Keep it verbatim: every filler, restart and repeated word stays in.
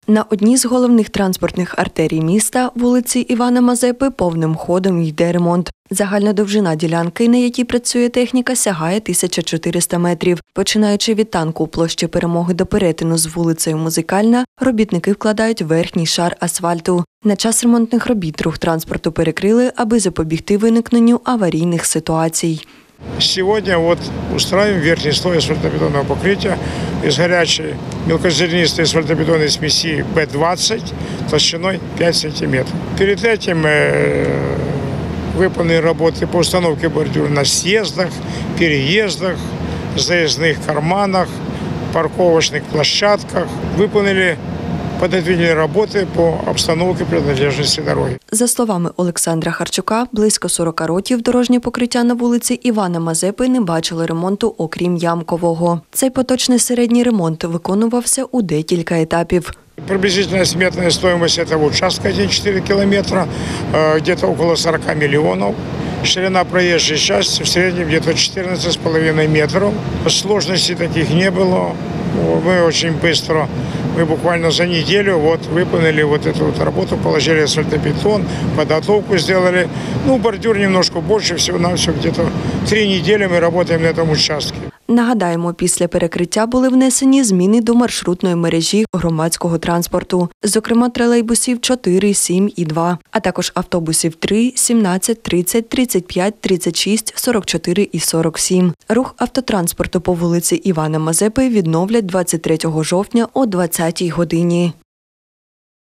На одній з головних транспортних артерій міста, вулиці Івана Мазепи, повним ходом йде ремонт. Загальна довжина ділянки, на якій працює техніка, сягає тисяча чотириста метрів. Починаючи від танку площі Перемоги до перетину з вулицею Музикальна, робітники вкладають верхній шар асфальту. На час ремонтних робіт рух транспорту перекрили, аби запобігти виникненню аварійних ситуацій. Сегодня вот устраиваем верхний слой асфальтобетонного покрытия из горячей мелкозернистой асфальтобетонной смеси Б двадцать толщиной пять сантиметров. Перед этим э, выполнены работы по установке бордюр на съездах, переездах, заездных карманах, парковочных площадках. Выполнили подготовительные роботи по обстановці приналежності дороги. За словами Олександра Харчука, близько сорока років дорожнє покриття на вулиці Івана Мазепи не бачило ремонту, окрім ямкового. Цей поточний середній ремонт виконувався у декілька етапів. Приблизительная сметная стоимость этого участка один целых четыре километра, где-то около сорока миллионов. Ширина проезжей части в среднем где-то четырнадцать с половиной метров. Сложностей таких не было. Мы очень быстро, мы буквально за неделю вот выполнили вот эту вот работу, положили асфальтобетон, подготовку сделали. Ну, бордюр немножко больше, всего-навсего где-то три недели мы работаем на этом участке. Нагадаємо, після перекриття були внесені зміни до маршрутної мережі громадського транспорту. Зокрема, тролейбусів чотири, сім і два, а також автобусів три, сімнадцять, тридцять, тридцять п'ять, тридцять шість, сорок чотири і сорок сім. Рух автотранспорту по вулиці Івана Мазепи відновлять двадцять третього жовтня о двадцятій годині.